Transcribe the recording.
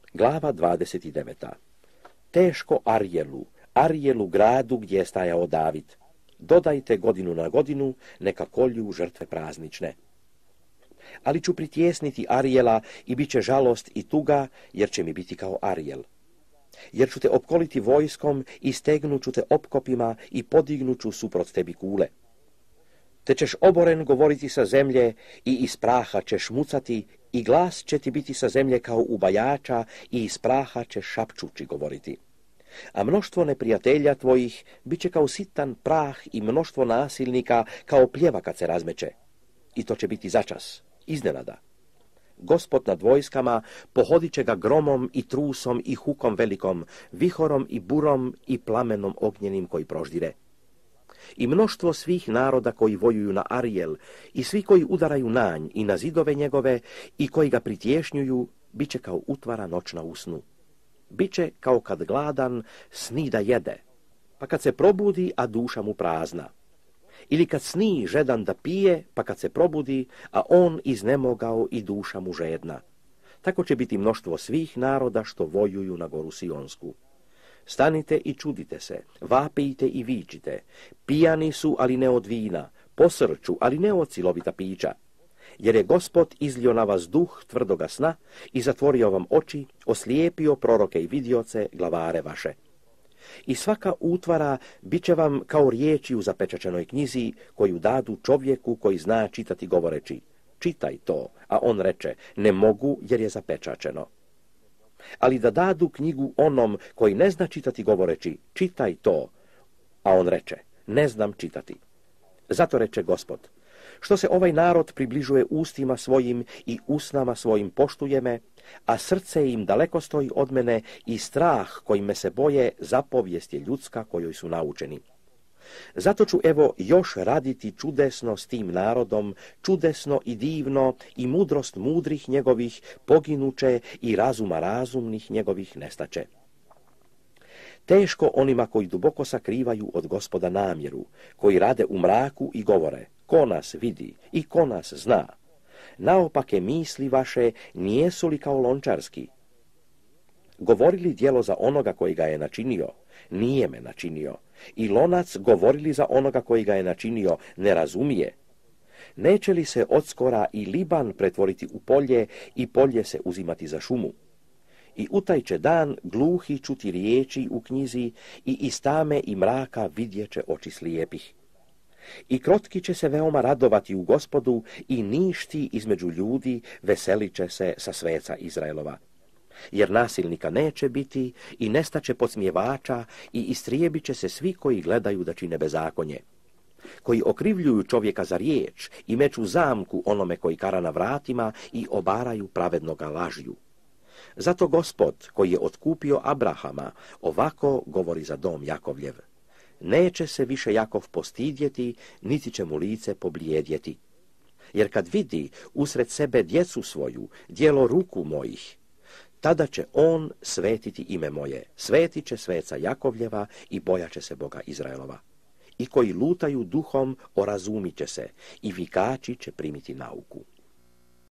Glava 29. Teško Arjelu gradu gdje je stajao David. Dodajte godinu na godinu, neka kolju žrtve praznične. Ali ću pritjesniti Arjela i bit će žalost i tuga, jer će mi biti kao Arjel. Jer ću te opkoliti vojskom i stegnut ću te opkopima i podignut ću suprot tebi kule. Te ćeš oboren govoriti sa zemlje i iz praha ćeš mucati i glas će ti biti sa zemlje kao ubajača i iz praha ćeš šapčući govoriti. A mnoštvo neprijatelja tvojih bit će kao sitan prah i mnoštvo nasilnika kao pljeva kad se razmeće. I to će biti začas, iznenada. Gospod nad vojskama pohodit će ga gromom i trusom i hukom velikom, vihorom i burom i plamenom ognjenim koji proždire. I mnoštvo svih naroda koji vojuju na Arjel i svi koji udaraju na nj i na zidove njegove i koji ga pritješnjuju, bit će kao utvara noćna u snu. Biće kao kad gladan sni da jede, pa kad se probudi, a duša mu prazna. Ili kad sni žedan da pije, pa kad se probudi, a on iznemogao i duša mu žedna. Tako će biti mnoštvo svih naroda što vojuju na goru Sionsku. Stanite i čudite se, vapijte i vičite. Pijani su, ali ne od vina, posrću, ali ne od silovita pića. Jer je Gospod izlio na vas duh tvrdoga sna i zatvorio vam oči, oslijepio proroke i vidioce, glavare vaše. I svaka utvara bit će vam kao riječi u zapečaćenoj knjizi koju dadu čovjeku koji zna čitati govoreći, čitaj to, a on reče, ne mogu jer je zapečaćeno. Ali da dadu knjigu onom koji ne zna čitati govoreći, čitaj to, a on reče, ne znam čitati. Zato reče Gospod, što se ovaj narod približuje ustima svojim i usnama svojim poštuje me, a srce im daleko stoji od mene i strah kojim me se boje zapovijest je ljudska kojoj su naučeni. Zato ću evo još raditi čudesno s tim narodom, čudesno i divno i mudrost mudrih njegovih poginuće i razuma razumnih njegovih nestaće. Teško onima koji duboko sakrivaju od Gospoda namjeru, koji rade u mraku i govore, ko nas vidi i ko nas zna. Naopake misli vaše nijesu li kao lončarski? Govorili djelo za onoga koji ga je načinio, nije me načinio. I lonac govorili za onoga koji ga je načinio, ne razumije. Neće li se odskora i Liban pretvoriti u polje i polje se uzimati za šumu? I u taj će dan gluhi čuti riječi u knjizi i iz tame i mraka vidjet će oči slijepih. I krotki će se veoma radovati u Gospodu i ništi između ljudi veselit će se sa sveca Izraelova. Jer nasilnika neće biti i nestaće podsmjevača i istrijebit će se svi koji gledaju da čine bezakonje. Koji okrivljuju čovjeka za riječ i meću zamku onome koji kara na vratima i obaraju pravednoga lažju. Zato Gospod, koji je otkupio Abrahama, ovako govori za dom Jakovljev. Neće se više Jakov postidjeti, niti će mu lice poblijedjeti. Jer kad vidi usred sebe djecu svoju, djelo ruku mojih, tada će on svetiti ime moje, svetit će sveca Jakovljeva i bojat će se Boga Izraelova. I koji lutaju duhom orazumit će se i vikači će primiti nauku.